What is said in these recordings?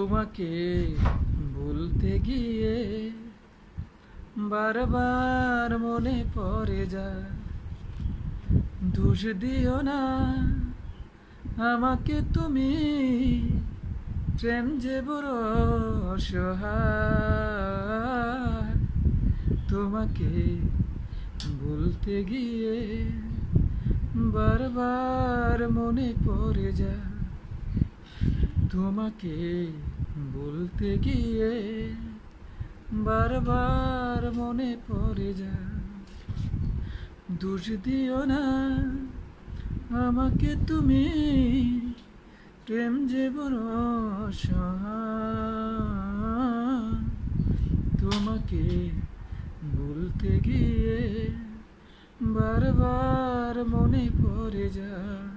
তোমাকে ভুলতে গিয়ে বারবার মনে পড়ে যায়। দোষ দিও না আমাকে তুমি, প্রেম যে বড় অসহায়। তোমাকে ভুলতে গিয়ে বারবার মনে পড়ে যায়। তোমাকে বলতে গিয়ে বারবার মনে পড়ে যায়। দোষ দিও না আমাকে তুমি, প্রেম যে বড় অসহায়। তোমাকে বলতে গিয়ে বারবার মনে পড়ে যায়।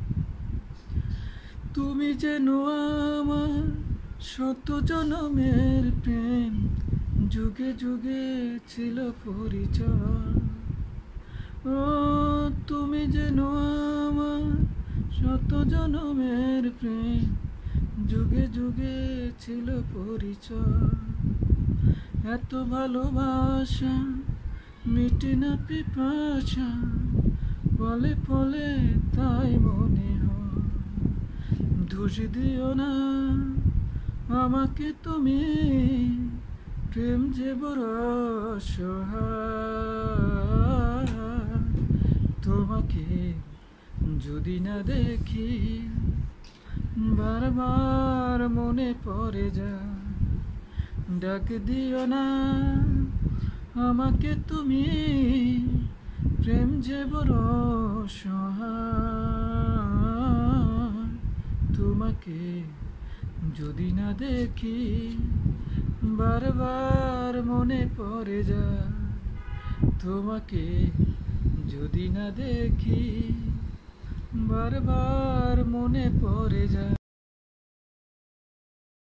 তুমি যেন আমার শত জনমের প্রেম, যুগে যুগে ছিল পরিচয়। ও তুমি যেন আমার শত জনমের প্রেম, যুগে যুগে ছিল পরিচয়। এত ভালোবাসা মিটে না পিপাসা, পলে পলে তাই মনে হয়। দোষ দিও না আমাকে তুমি, প্রেম যে বড় অসহায়। তোমাকে যদি না দেখি বারবার মনে পড়ে যায়। ডাক দিও না আমাকে তুমি, প্রেম যে বড় অসহায়। তোমাকে যদি না দেখি বারবার মনে পড়ে যায়। তোমাকে যদি না দেখি বারবার মনে পড়ে যায়।